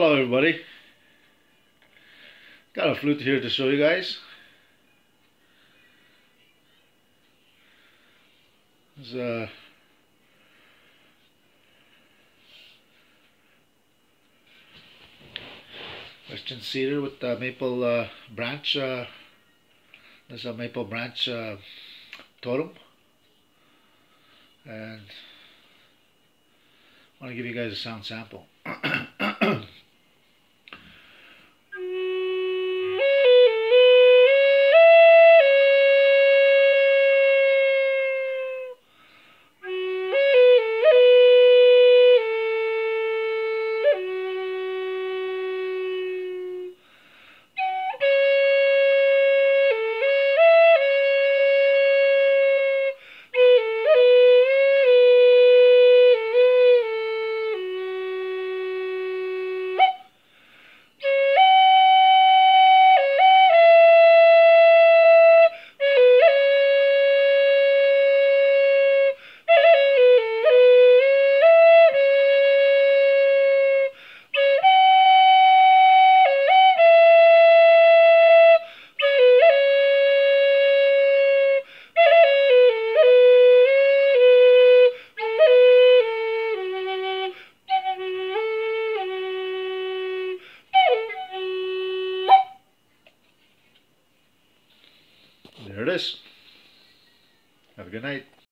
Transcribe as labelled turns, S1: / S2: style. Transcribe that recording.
S1: Hello everybody, got a flute here to show you guys. It's a Western cedar with a maple branch. There's a maple branch totem, and I want to give you guys a sound sample. There it is. Have a good night.